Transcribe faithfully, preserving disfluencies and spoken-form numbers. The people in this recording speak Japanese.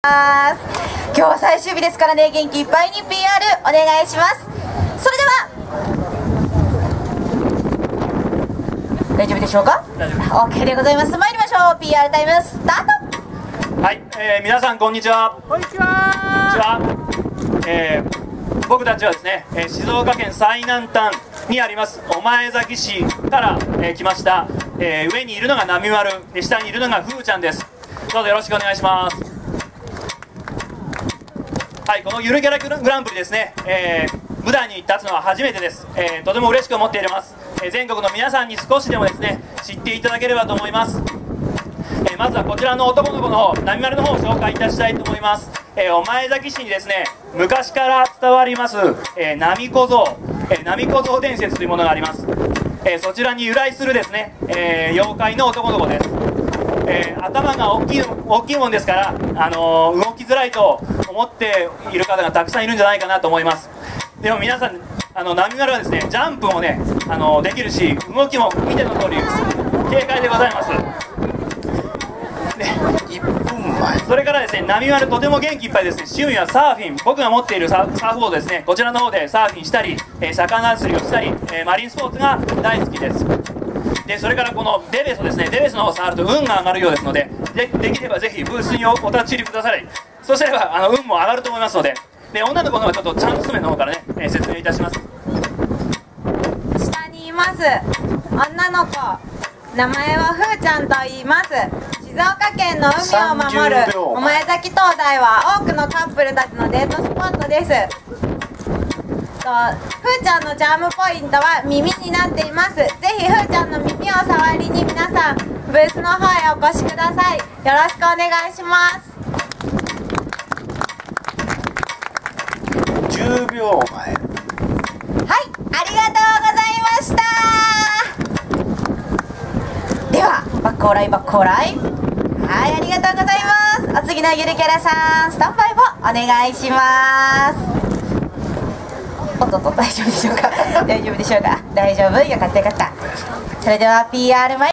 今日は最終日ですからね、元気いっぱいに ピーアール お願いします。それでは大丈夫でしょうか。 OK でございます。参りましょう。 ピーアール タイムスタート。 はい、えー、皆さんこんにちは。 こんにちは。 こんにちは。えー、僕たちはですね、えー、静岡県最南端にあります御前崎市から、えー、来ました、えー、上にいるのが波丸で、下にいるのがふーちゃんです。どうぞよろしくお願いします。はい、このゆるキャラグランプリですね、えー、舞台に立つのは初めてです。えー、とても嬉しく思っています。えー、全国の皆さんに少しでもですね知っていただければと思います。えー、まずはこちらの男の子の方、波丸の方を紹介いたしたいと思います。えー、御前崎市にですね昔から伝わります、えー、波小僧、えー、波小僧伝説というものがあります。えー、そちらに由来するですね、えー、妖怪の男の子です。えー、頭が大きい大きいもんですから、あのー、動きづらいと思っている方がたくさんいるんじゃないかなと思います。でも皆さん、あの波丸はですねジャンプもね、あのー、できるし、動きも見ての通り軽快でございます。でいっぷんまえ、それからですね波丸とても元気いっぱいですね。趣味はサーフィン、僕が持っているサーサーフボードですね、こちらの方でサーフィンしたり、えー、魚釣りをしたり、えー、マリンスポーツが大好きです。でそれからこのデベソですね、デベソの方を触ると運が上がるようですので、で, できればぜひブースにおお立ち入りください。そうすればあの運も上がると思いますので。で女の子の方はちょっとチャンス面の方からね、えー、説明いたします。 下にいます女の子、名前はふーちゃんと言います。静岡県の海を守る御前崎灯台は多くのカップルたちのデートスポットです。ふーちゃんのチャームポイントは耳になっています。ぜひふーちゃんの耳を触りに皆さんブースの方へお越しください。よろしくお願いします。 じゅうびょうまえ。 はい、ありがとうございました。ではバックオーライバックオーライ、はい、ありがとうございます。お次のゆるキャラさんスタンバイをお願いします。おっとっと、大丈夫でしょうか大丈夫でしょうか。大丈夫、よかったよかった。それでは ピーアール 前